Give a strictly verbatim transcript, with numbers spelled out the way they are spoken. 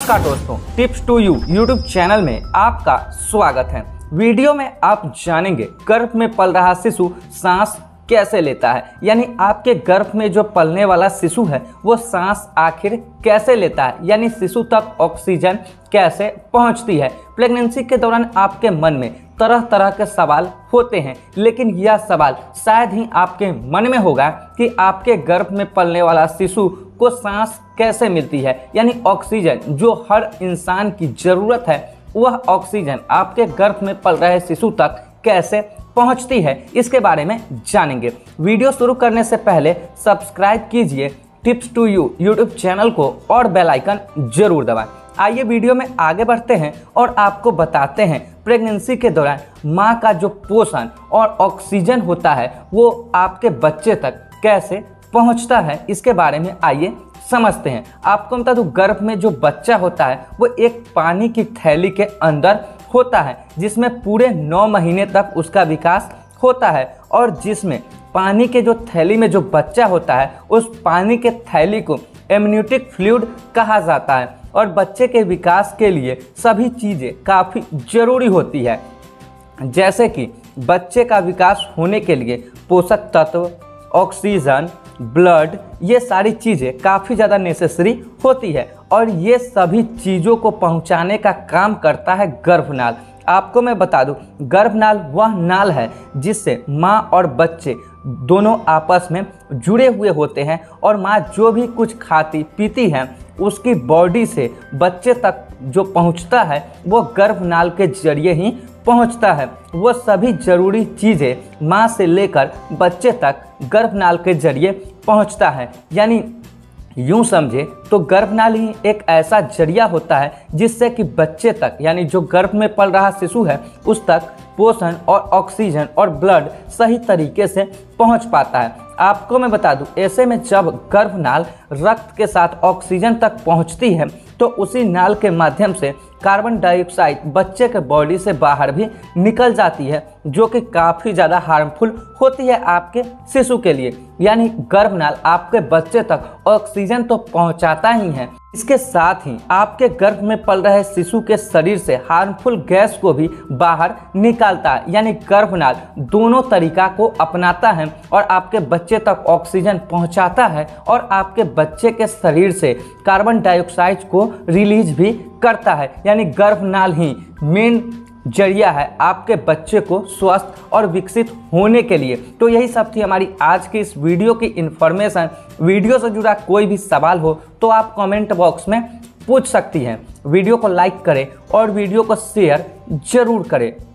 नमस्कार दोस्तों, tips to you YouTube channel में आपका स्वागत है। वीडियो में आप जानेंगे गर्भ में पल रहा शिशु सांस कैसे लेता है, यानी आपके गर्भ में जो पलने वाला शिशु है वो सांस आखिर कैसे लेता है, यानी शिशु तक ऑक्सीजन कैसे पहुंचती है। प्रेगनेंसी के दौरान आपके मन में तरह तरह के सवाल होते हैं, लेकिन यह सवाल शायद ही आपके मन में होगा कि आपके गर्भ में पलने वाला शिशु को सांस कैसे मिलती है, यानी ऑक्सीजन जो हर इंसान की ज़रूरत है वह ऑक्सीजन आपके गर्भ में पल रहे शिशु तक कैसे पहुंचती है, इसके बारे में जानेंगे। वीडियो शुरू करने से पहले सब्सक्राइब कीजिए tips to you YouTube channel को और बेल आइकन जरूर दबाएं। आइए वीडियो में आगे बढ़ते हैं और आपको बताते हैं प्रेगनेंसी के दौरान मां का जो पोषण और ऑक्सीजन होता है वो आपके बच्चे तक कैसे पहुंचता है, इसके बारे में आइए समझते हैं। आपको बता दूं, गर्भ में जो बच्चा होता है वो एक पानी की थैली के अंदर होता है जिसमें पूरे नौ महीने तक उसका विकास होता है, और जिसमें पानी के जो थैली में जो बच्चा होता है उस पानी के थैली को एमनियोटिक फ्लूइड कहा जाता है। और बच्चे के विकास के लिए सभी चीज़ें काफ़ी ज़रूरी होती है, जैसे कि बच्चे का विकास होने के लिए पोषक तत्व, ऑक्सीजन, ब्लड, ये सारी चीज़ें काफ़ी ज़्यादा नेसेसरी होती है, और ये सभी चीज़ों को पहुंचाने का काम करता है गर्भनाल। आपको मैं बता दूं, गर्भनाल वह नाल है जिससे माँ और बच्चे दोनों आपस में जुड़े हुए होते हैं, और माँ जो भी कुछ खाती पीती है उसकी बॉडी से बच्चे तक जो पहुंचता है वो गर्भनाल के जरिए ही पहुंचता है। वो सभी ज़रूरी चीज़ें माँ से लेकर बच्चे तक गर्भनाल के जरिए पहुंचता है, यानी यूं समझे तो गर्भनाल ही एक ऐसा जरिया होता है जिससे कि बच्चे तक, यानी जो गर्भ में पल रहा शिशु है उस तक पोषण और ऑक्सीजन और ब्लड सही तरीके से पहुंच पाता है। आपको मैं बता दूं, ऐसे में जब गर्भनाल रक्त के साथ ऑक्सीजन तक पहुंचती है तो उसी नाल के माध्यम से कार्बन डाइऑक्साइड बच्चे के बॉडी से बाहर भी निकल जाती है, जो कि काफ़ी ज़्यादा हार्मफुल होती है आपके शिशु के लिए। यानी गर्भनाल आपके बच्चे तक ऑक्सीजन तो पहुंचाता ही है, इसके साथ ही आपके गर्भ में पल रहे शिशु के शरीर से हार्मफुल गैस को भी बाहर निकालता है। यानी गर्भनाल दोनों तरीका को अपनाता है और आपके बच्चे तक ऑक्सीजन पहुंचाता है और आपके बच्चे के शरीर से कार्बन डाइऑक्साइड को रिलीज भी करता है। यानी गर्भनाल ही मेन जरिया है आपके बच्चे को स्वस्थ और विकसित होने के लिए। तो यही सब थी हमारी आज की इस वीडियो की इन्फॉर्मेशन। वीडियो से जुड़ा कोई भी सवाल हो तो आप कमेंट बॉक्स में पूछ सकती हैं। वीडियो को लाइक करें और वीडियो को शेयर जरूर करें।